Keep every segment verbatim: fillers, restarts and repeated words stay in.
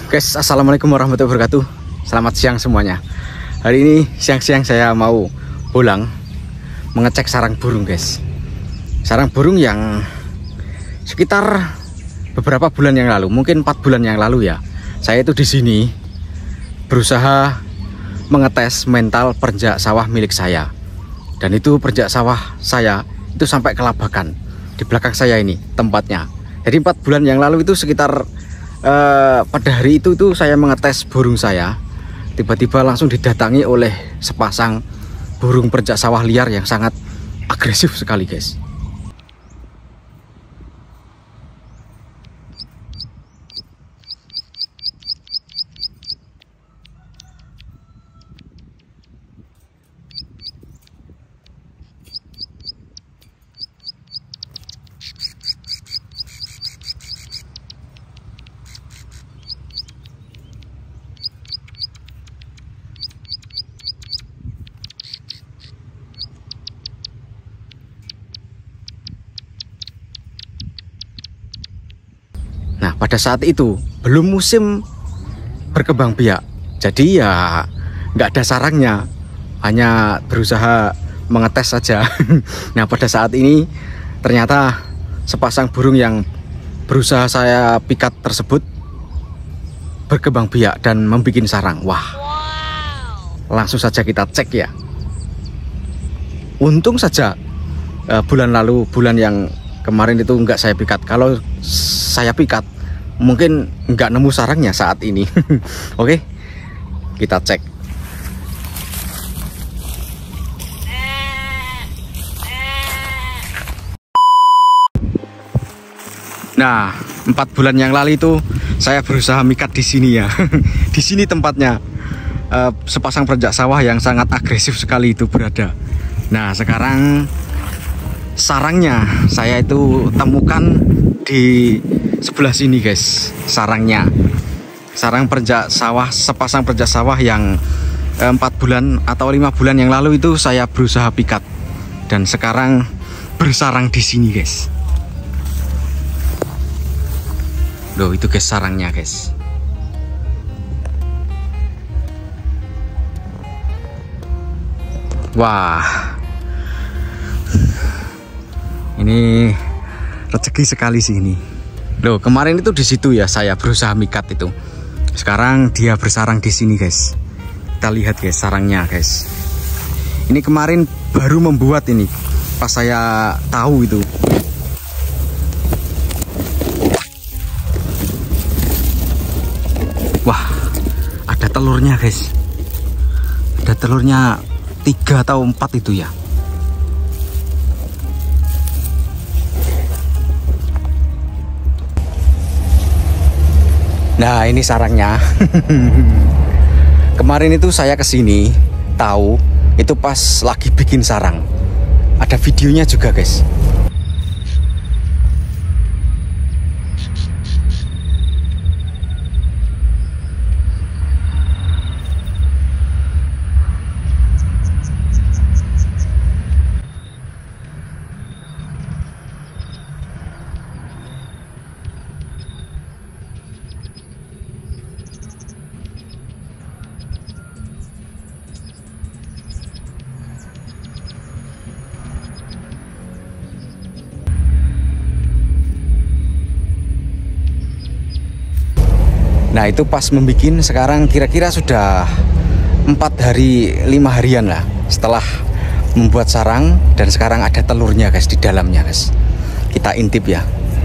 Guys, assalamualaikum warahmatullahi wabarakatuh. Selamat siang semuanya. Hari ini siang-siang saya mau pulang mengecek sarang burung, guys. Sarang burung yang sekitar beberapa bulan yang lalu, mungkin empat bulan yang lalu ya. Saya itu di sini berusaha mengetes mental perenjak sawah milik saya. Dan itu perenjak sawah saya itu sampai kelabakan. Di belakang saya ini tempatnya. Jadi empat bulan yang lalu itu sekitar Uh, pada hari itu tuh saya mengetes burung saya, tiba-tiba langsung didatangi oleh sepasang burung perenjak sawah liar yang sangat agresif sekali, guys. Nah, pada saat itu belum musim berkembang biak, jadi ya nggak ada sarangnya, hanya berusaha mengetes saja. Nah, pada saat ini ternyata sepasang burung yang berusaha saya pikat tersebut berkembang biak dan membuat sarang. Wah, langsung saja kita cek ya. Untung saja uh, bulan lalu, bulan yang kemarin itu nggak saya pikat. Kalau saya pikat mungkin nggak nemu sarangnya saat ini. Oke, kita cek. Nah, empat bulan yang lalu itu saya berusaha mikat di sini ya. Di sini tempatnya uh, sepasang perenjak sawah yang sangat agresif sekali itu berada. Nah, sekarang sarangnya saya itu temukan di sebelah sini, guys. Sarangnya, sarang perenjak sawah, sepasang perenjak sawah yang empat bulan atau lima bulan yang lalu itu saya berusaha pikat dan sekarang bersarang di sini, guys. Loh, itu guys sarangnya, guys. Wah, ini rezeki sekali sih ini. Loh, kemarin itu di situ ya saya berusaha mikat itu. Sekarang dia bersarang di sini, guys. Kita lihat, guys, sarangnya, guys. Ini kemarin baru membuat ini. Pas saya tahu itu. Wah, ada telurnya, guys. Ada telurnya tiga atau empat itu ya. Nah, ini sarangnya. Kemarin itu saya kesini tahu itu pas lagi bikin sarang. Ada videonya juga, guys. Nah, itu pas membikin sekarang kira-kira sudah empat hari lima harian lah setelah membuat sarang, dan sekarang ada telurnya, guys, di dalamnya, guys. Kita intip ya.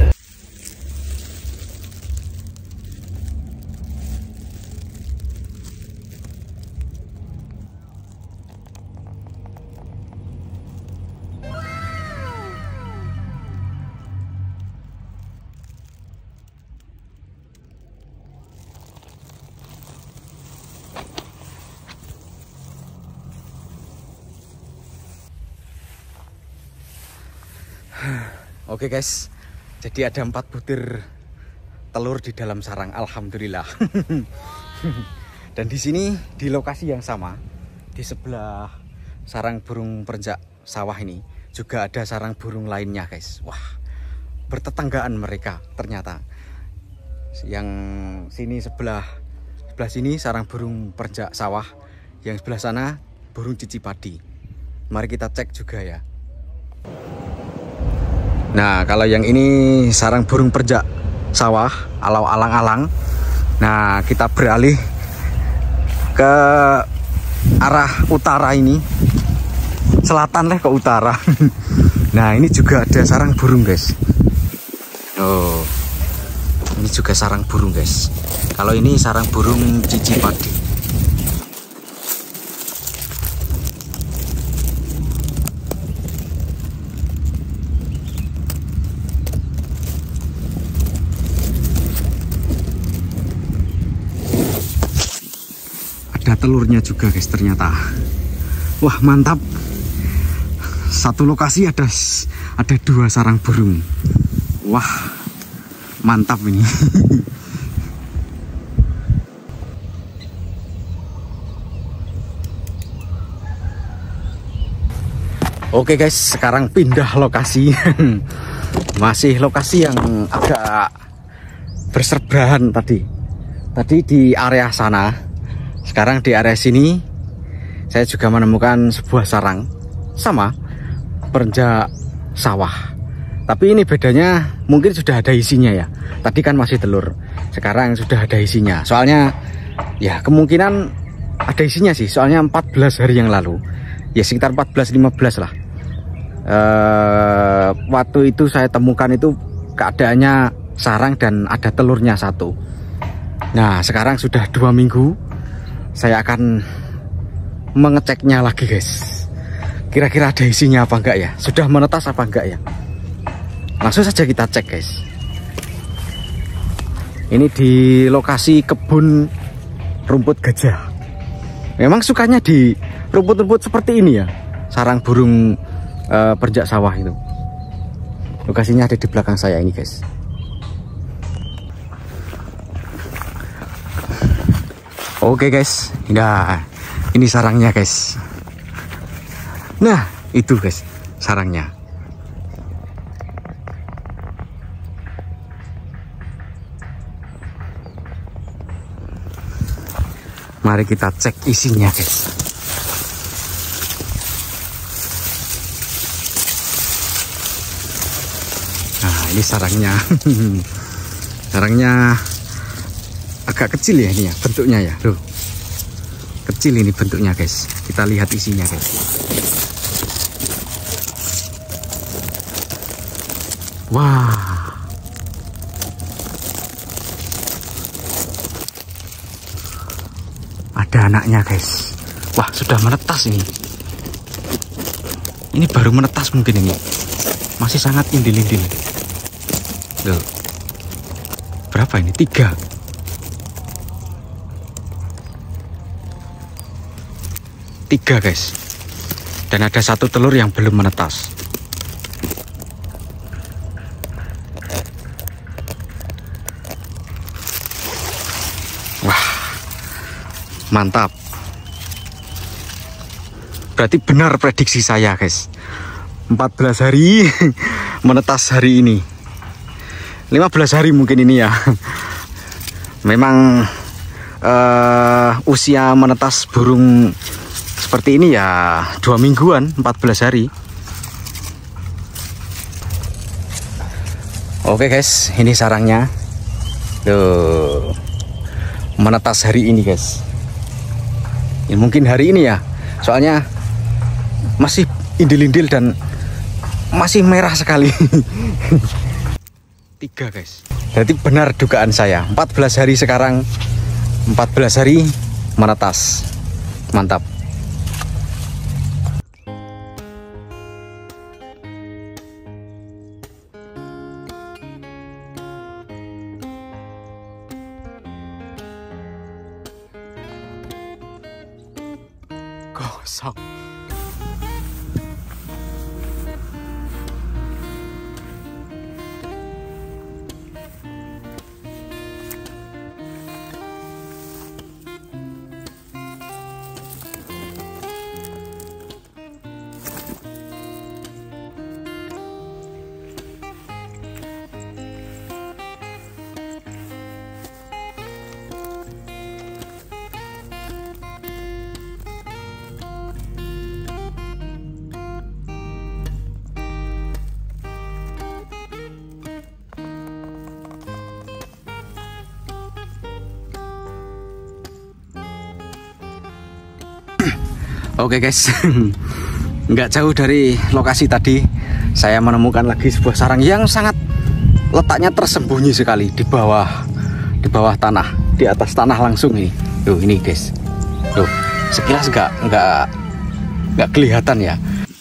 Oke, guys, jadi ada empat butir telur di dalam sarang, alhamdulillah. Dan di sini di lokasi yang sama, di sebelah sarang burung perenjak sawah ini juga ada sarang burung lainnya, guys. Wah, bertetanggaan mereka ternyata. Yang sini sebelah sebelah sini sarang burung perjak sawah, yang sebelah sana burung cici padi. Mari kita cek juga ya. Nah, kalau yang ini sarang burung perjak sawah alau alang-alang. Nah, kita beralih ke arah utara ini, selatan lah ke utara. Nah, ini juga ada sarang burung guys. Oh, ini juga sarang burung guys. Kalau ini sarang burung cici padi. Ada telurnya juga guys ternyata. Wah, mantap. Satu lokasi ada ada dua sarang burung. Wah, mantap ini. Oke guys, sekarang pindah lokasi. Masih lokasi yang agak bersebelahan tadi. Tadi di area sana. Sekarang di area sini saya juga menemukan sebuah sarang sama perjak sawah. Tapi ini bedanya mungkin sudah ada isinya ya. Tadi kan masih telur, sekarang sudah ada isinya. Soalnya ya kemungkinan ada isinya sih. Soalnya empat belas hari yang lalu, ya sekitar empat belas lima belas lah. E, waktu itu saya temukan itu keadaannya sarang dan ada telurnya satu. Nah, sekarang sudah dua minggu. Saya akan mengeceknya lagi guys. Kira-kira ada isinya apa enggak ya? Sudah menetas apa enggak ya? Langsung saja kita cek guys. Ini di lokasi kebun rumput gajah. Memang sukanya di rumput-rumput seperti ini ya, sarang burung e, perjak sawah itu. Lokasinya ada di belakang saya ini guys. Oke guys, nah ini sarangnya guys. Nah itu guys sarangnya. Mari kita cek isinya guys. Nah ini sarangnya. Sarangnya agak kecil ya ini ya bentuknya ya. Loh, kecil ini bentuknya guys. Kita lihat isinya guys. Wah, ada anaknya guys. Wah, sudah menetas ini. Ini baru menetas mungkin ini. Masih sangat indil-indil. Loh, berapa ini? Tiga. Tiga guys. Dan ada satu telur yang belum menetas. Wah, mantap. Berarti benar prediksi saya guys. empat belas hari menetas hari ini. lima belas hari mungkin ini ya. Memang uh, usia menetas burung seperti ini ya dua mingguan, empat belas hari. Oke guys, ini sarangnya. Tuh, menetas hari ini guys. Ini mungkin hari ini ya. Soalnya masih indil-indil dan masih merah sekali. Tiga guys. Berarti benar dugaan saya. empat belas hari sekarang. empat belas hari menetas. Mantap. Kosong. Oke guys, nggak jauh dari lokasi tadi saya menemukan lagi sebuah sarang yang sangat letaknya tersembunyi sekali di bawah di bawah tanah, di atas tanah langsung ini. Tuh ini guys, tuh sekilas nggak nggak nggak kelihatan ya.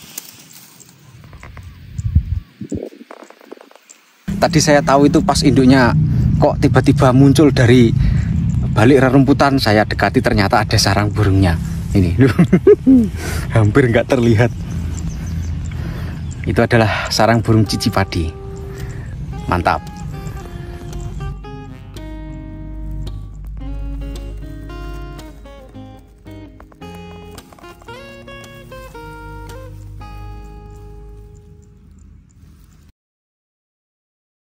Tadi saya tahu itu pas induknya kok tiba-tiba muncul dari balik rerumputan, saya dekati ternyata ada sarang burungnya. Ini hampir nggak terlihat. Itu adalah sarang burung cicipadi. Mantap.